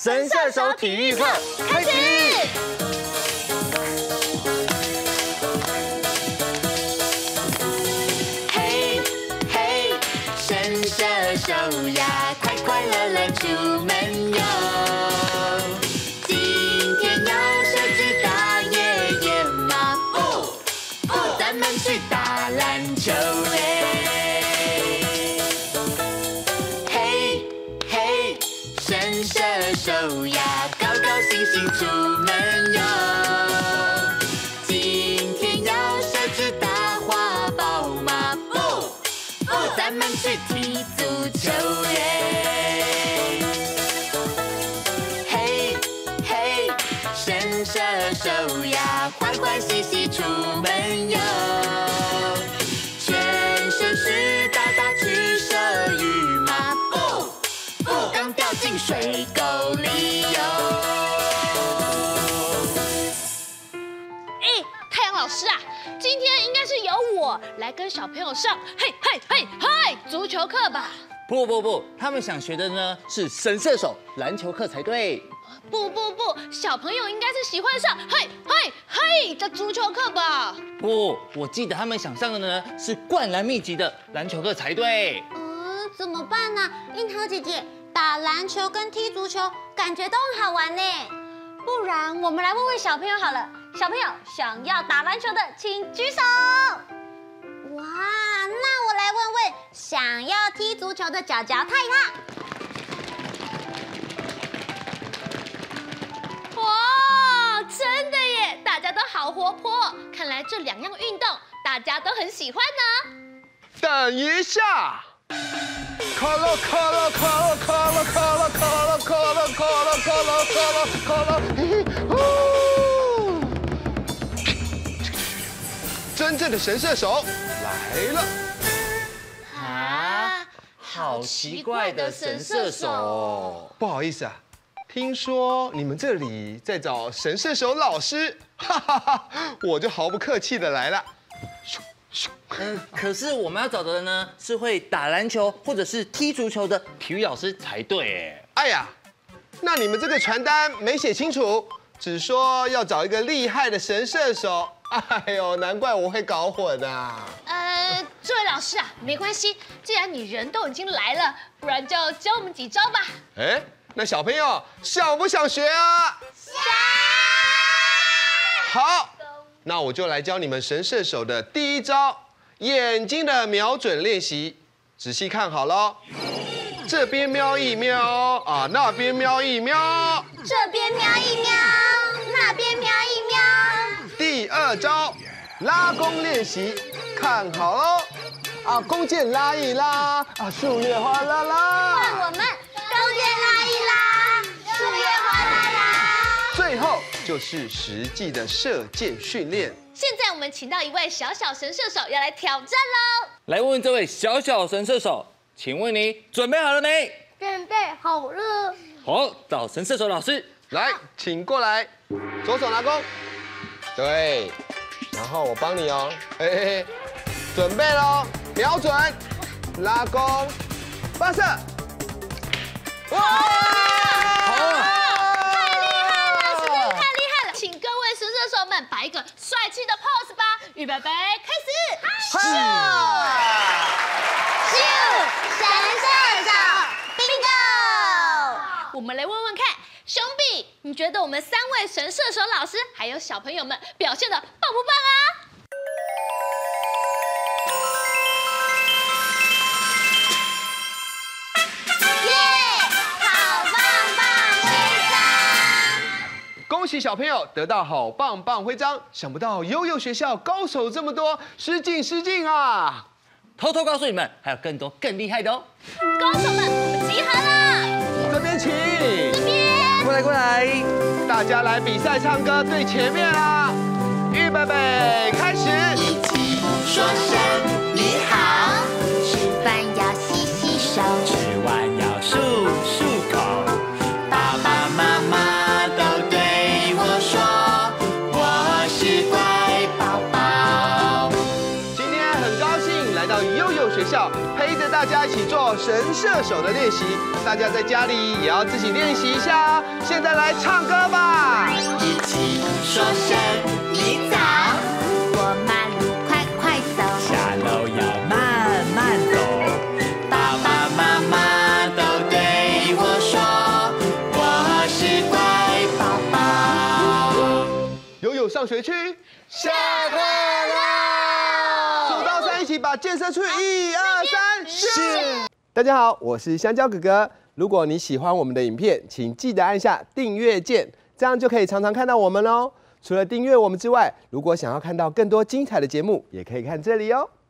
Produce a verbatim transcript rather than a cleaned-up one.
神射手体育课开始。 嘿嘿，神射手呀，快快乐乐出门游。今天要设置大爷爷吗？不不，咱们去打篮球嘞。 神射手呀，高高兴兴出门游。今天要设置大花宝吗？不不，咱们去踢足球耶！嘿嘿，神射手呀，欢欢喜喜出门游。全身湿哒哒去射羽吗？不。 不，刚掉进水沟里游。 哎，太阳老师啊，今天应该是由我来跟小朋友上嘿嘿嘿嘿足球课吧？ 不不不，他们想学的呢是神射手篮球课才对。 不不不，小朋友应该是喜欢上嘿嘿嘿的足球课吧？ 不，我记得他们想上的呢是灌篮秘籍的篮球课才对。 怎么办呢？樱桃姐姐，打篮球跟踢足球感觉都很好玩呢。不然我们来问问小朋友好了。小朋友想要打篮球的，请举手。哇，那我来问问想要踢足球的脚脚踏一踏。 哇，真的耶！大家都好活泼，看来这两样运动大家都很喜欢呢。 等一下。 卡拉卡拉卡拉卡拉卡拉卡拉卡拉卡拉卡拉卡拉卡拉，哦！真正的神射手来了！ 啊，好奇怪的神射手！ 不好意思啊，听说你们这里在找神射手老师，哈哈哈，我就毫不客气的来了。 嗯，可是我们要找的呢是会打篮球或者是踢足球的体育老师才对。 哎呀，那你们这个传单没写清楚，只说要找一个厉害的神射手。哎呦，难怪我会搞混啊。 呃，这位老师啊，没关系，既然你人都已经来了，不然就教我们几招吧。 哎，那小朋友想不想学啊？ 想。 好。 那我就来教你们神射手的第一招，眼睛的瞄准练习。仔细看好喽，这边瞄一瞄啊，那边瞄一瞄， 这边瞄一瞄，那边瞄一瞄。 第二招，拉弓练习，看好喽，啊，弓箭拉一拉，啊，树叶哗啦啦。 换我们弓箭拉一拉，树叶哗啦啦。 最后。 就是实际的射箭训练。 现在我们请到一位小小神射手要来挑战喽！ 来问问这位小小神射手，请问你准备好了没？ 准备好了。 好，找神射手老师来，请过来，左手拿弓，对，然后我帮你哦，嘿嘿嘿，准备喽，瞄准，拉弓，发射，哇！ 好啊！ 射手们摆一个帅气的 pose 吧！预备，开始！ 咻！咻！神射手 ，bingo！ 我们来问问看，兄弟，你觉得我们三位神射手老师还有小朋友们表现的棒不棒啊？ 恭喜小朋友得到好棒棒徽章！想不到悠悠学校高手这么多，失敬失敬啊！ 偷偷告诉你们，还有更多更厉害的哦！ 高手们，我们集合了！ 这边请， 这边过来过来， 大家来比赛唱歌最前面啦！预备备，开始！ 一起说声你好，吃饭要洗洗手， 吃完要漱漱口， 爸爸妈妈。 学校陪着大大家一起做神射手的练习，大家在家里也要自己练习一下哦。现在来唱歌吧！ 一起说声你早，过马路快快走， 下楼要慢慢走。 爸爸妈妈都对我说，我是乖宝宝。 游泳上学去， 下课啦！ 数到三，一起把箭射出去，一二三，是。大家好，我是香蕉哥哥。如果你喜欢我们的影片，请记得按下订阅键，这样就可以常常看到我们喽。除了订阅我们之外，如果想要看到更多精彩的节目，也可以看这里哦。